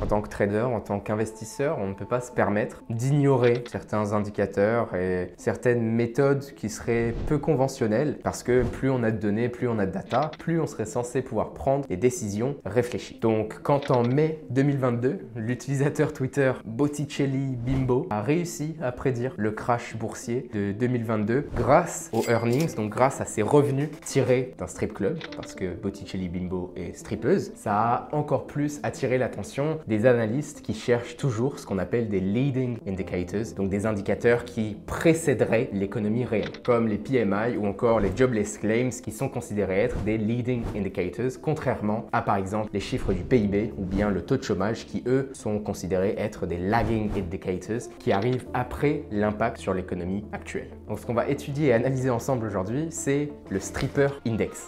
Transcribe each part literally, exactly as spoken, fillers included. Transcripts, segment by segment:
En tant que trader, en tant qu'investisseur, on ne peut pas se permettre d'ignorer certains indicateurs et certaines méthodes qui seraient peu conventionnelles parce que plus on a de données, plus on a de data, plus on serait censé pouvoir prendre des décisions réfléchies. Donc quand en mai deux mille vingt-deux, l'utilisateur Twitter Botticelli Bimbo a réussi à prédire le crash boursier de deux mille vingt-deux grâce aux earnings, donc grâce à ses revenus tirés d'un strip club, parce que Botticelli Bimbo est strippeuse, ça a encore plus attiré l'attention des analystes qui cherchent toujours ce qu'on appelle des leading indicators, donc des indicateurs qui précéderaient l'économie réelle, comme les P M I ou encore les jobless claims qui sont considérés être des leading indicators, contrairement à par exemple les chiffres du P I B ou bien le taux de chômage qui eux sont considérés être des lagging indicators qui arrivent après l'impact sur l'économie actuelle. Donc ce qu'on va étudier et analyser ensemble aujourd'hui, c'est le Stripper Index.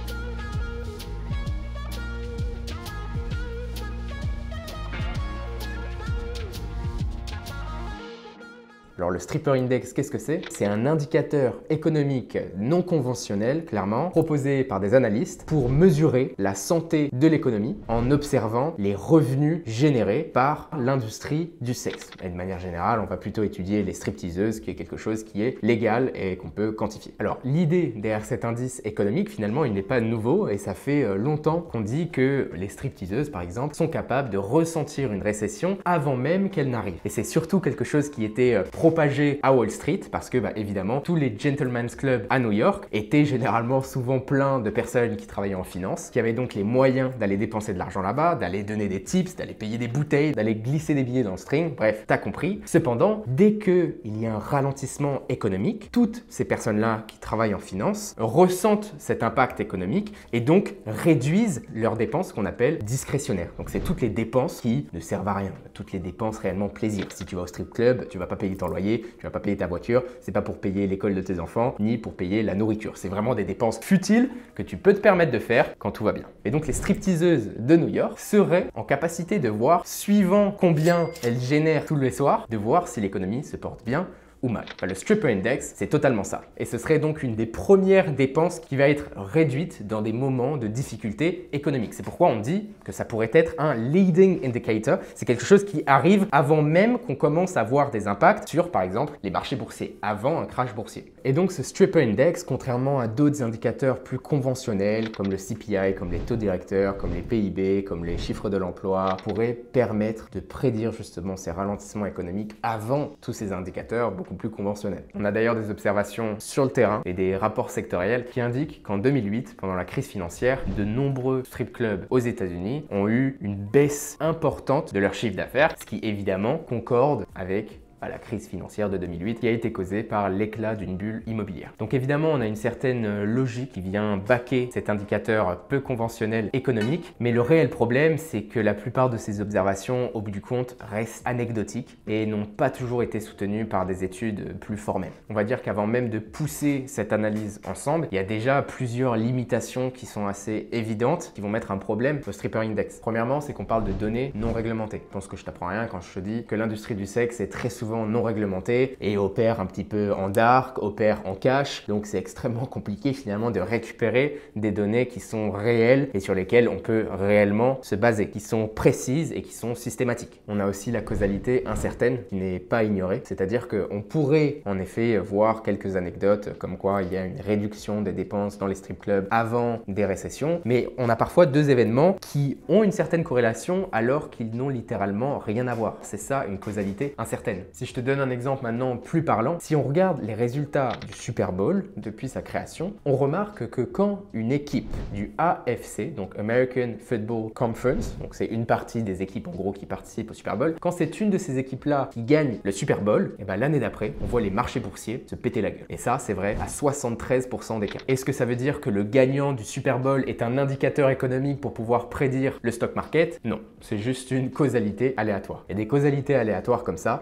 Alors le Stripper Index, qu'est-ce que c'est? C'est un indicateur économique non conventionnel, clairement, proposé par des analystes pour mesurer la santé de l'économie en observant les revenus générés par l'industrie du sexe. Et de manière générale, on va plutôt étudier les stripteaseuses, qui est quelque chose qui est légal et qu'on peut quantifier. Alors l'idée derrière cet indice économique, finalement, il n'est pas nouveau et ça fait longtemps qu'on dit que les stripteaseuses, par exemple, sont capables de ressentir une récession avant même qu'elle n'arrive. Et c'est surtout quelque chose qui était propagé à Wall Street parce que bah, évidemment tous les gentlemen's clubs à New York étaient généralement souvent pleins de personnes qui travaillaient en finance, qui avaient donc les moyens d'aller dépenser de l'argent là-bas, d'aller donner des tips, d'aller payer des bouteilles, d'aller glisser des billets dans le string, bref, t'as compris. Cependant, dès qu'il y a un ralentissement économique, toutes ces personnes-là qui travaillent en finance ressentent cet impact économique et donc réduisent leurs dépenses qu'on appelle discrétionnaires. Donc c'est toutes les dépenses qui ne servent à rien, toutes les dépenses réellement plaisir. Si tu vas au strip club, tu vas pas payer ton loyer, tu vas pas payer ta voiture, c'est pas pour payer l'école de tes enfants, ni pour payer la nourriture. C'est vraiment des dépenses futiles que tu peux te permettre de faire quand tout va bien. Et donc les stripteaseuses de New York seraient en capacité de voir, suivant combien elles génèrent tous les soirs, de voir si l'économie se porte bien ou mal. Enfin, le Stripper Index, c'est totalement ça. Et ce serait donc une des premières dépenses qui va être réduite dans des moments de difficulté économique. C'est pourquoi on dit que ça pourrait être un leading indicator. C'est quelque chose qui arrive avant même qu'on commence à voir des impacts sur, par exemple, les marchés boursiers, avant un crash boursier. Et donc ce Stripper Index, contrairement à d'autres indicateurs plus conventionnels, comme le C P I, comme les taux directeurs, comme les P I B, comme les chiffres de l'emploi, pourrait permettre de prédire justement ces ralentissements économiques avant tous ces indicateurs beaucoup plus conventionnels. On a d'ailleurs des observations sur le terrain et des rapports sectoriels qui indiquent qu'en deux mille huit, pendant la crise financière, de nombreux strip clubs aux États-Unis ont eu une baisse importante de leur chiffre d'affaires, ce qui évidemment concorde avec à la crise financière de deux mille huit qui a été causée par l'éclat d'une bulle immobilière. Donc évidemment, on a une certaine logique qui vient baquer cet indicateur peu conventionnel économique, mais le réel problème, c'est que la plupart de ces observations, au bout du compte, restent anecdotiques et n'ont pas toujours été soutenues par des études plus formelles. On va dire qu'avant même de pousser cette analyse ensemble, il y a déjà plusieurs limitations qui sont assez évidentes, qui vont mettre un problème au Stripper Index. Premièrement, c'est qu'on parle de données non réglementées. Je pense que je t'apprends rien quand je te dis que l'industrie du sexe est très souvent non réglementé et opère un petit peu en dark, opère en cash, donc c'est extrêmement compliqué finalement de récupérer des données qui sont réelles et sur lesquelles on peut réellement se baser, qui sont précises et qui sont systématiques. On a aussi la causalité incertaine qui n'est pas ignorée, c'est-à-dire qu'on pourrait en effet voir quelques anecdotes comme quoi il y a une réduction des dépenses dans les strip clubs avant des récessions, mais on a parfois deux événements qui ont une certaine corrélation alors qu'ils n'ont littéralement rien à voir. C'est ça une causalité incertaine. Si je te donne un exemple maintenant plus parlant, si on regarde les résultats du Super Bowl depuis sa création, on remarque que quand une équipe du A F C, donc American Football Conference, donc c'est une partie des équipes en gros qui participent au Super Bowl, quand c'est une de ces équipes-là qui gagne le Super Bowl, et ben l'année d'après, on voit les marchés boursiers se péter la gueule. Et ça, c'est vrai à soixante-treize pour cent des cas. Est-ce que ça veut dire que le gagnant du Super Bowl est un indicateur économique pour pouvoir prédire le stock market? Non, c'est juste une causalité aléatoire. Et des causalités aléatoires comme ça, on en a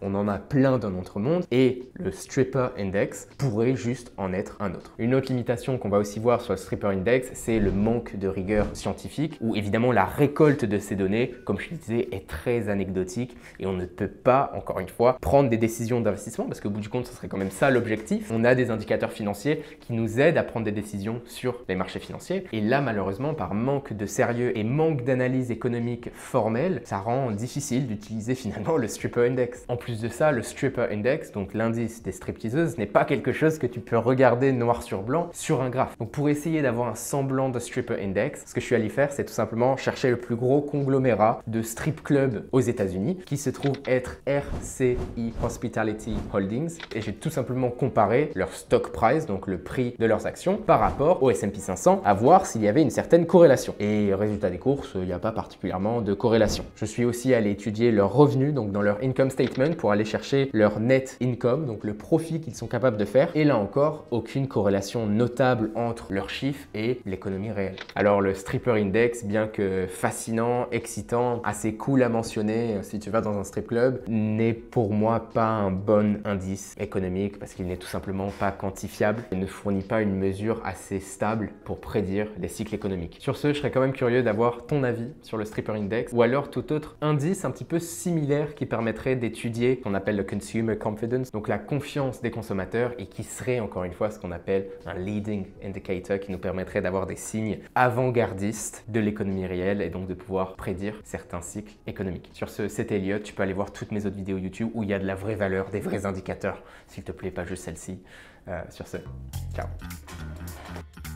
plein dans notre monde et le Stripper Index pourrait juste en être un autre. Une autre limitation qu'on va aussi voir sur le Stripper Index, c'est le manque de rigueur scientifique où évidemment la récolte de ces données, comme je le disais, est très anecdotique et on ne peut pas, encore une fois, prendre des décisions d'investissement parce qu'au bout du compte, ce serait quand même ça l'objectif. On a des indicateurs financiers qui nous aident à prendre des décisions sur les marchés financiers et là, malheureusement, par manque de sérieux et manque d'analyse économique formelle, ça rend difficile d'utiliser finalement le Stripper Index. En plus de ça, le Stripper Index, donc l'indice des stripteaseuses, n'est pas quelque chose que tu peux regarder noir sur blanc sur un graphe. Donc pour essayer d'avoir un semblant de Stripper Index, ce que je suis allé faire, c'est tout simplement chercher le plus gros conglomérat de strip club aux États-Unis qui se trouve être R C I Hospitality Holdings et j'ai tout simplement comparé leur stock price, donc le prix de leurs actions, par rapport au S and P cinq cents à voir s'il y avait une certaine corrélation. Et résultat des courses, il n'y a pas particulièrement de corrélation. Je suis aussi allé étudier leurs revenus, donc dans leur income statement, pour aller chercher leur net income, donc le profit qu'ils sont capables de faire. Et là encore, aucune corrélation notable entre leurs chiffres et l'économie réelle. Alors le Stripper Index, bien que fascinant, excitant, assez cool à mentionner si tu vas dans un strip club, n'est pour moi pas un bon indice économique parce qu'il n'est tout simplement pas quantifiable et ne fournit pas une mesure assez stable pour prédire les cycles économiques. Sur ce, je serais quand même curieux d'avoir ton avis sur le Stripper Index ou alors tout autre indice un petit peu similaire qui permettrait d'étudier ce qu'on appelle le Consumer Confidence, donc la confiance des consommateurs et qui serait encore une fois ce qu'on appelle un leading indicator qui nous permettrait d'avoir des signes avant-gardistes de l'économie réelle et donc de pouvoir prédire certains cycles économiques. Sur ce, c'était Elliot. Tu peux aller voir toutes mes autres vidéos YouTube où il y a de la vraie valeur, des vrais indicateurs, s'il te plaît, pas juste celle-ci. Euh, sur ce, ciao.